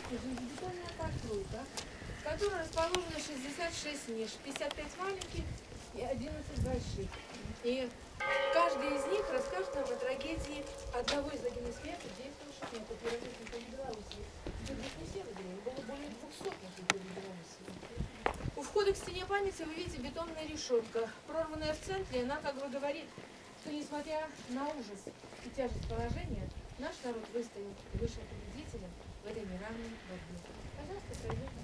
Железобетонная постройка, в которой расположено 66 ниш, 55 маленьких и 11 больших. И каждый из них расскажет нам о трагедии одного из агенесментов, действовавших на пиротехнике в Беларуси. Здесь не все выиграли, было более 200 на Беларуси. У входа к стене памяти вы видите бетонная решетка, прорванная в центре, она как бы говорит, что несмотря на ужас и тяжесть положения, наш народ выстоял и вышел победителем в этой неравной борьбе. Пожалуйста, пройдите.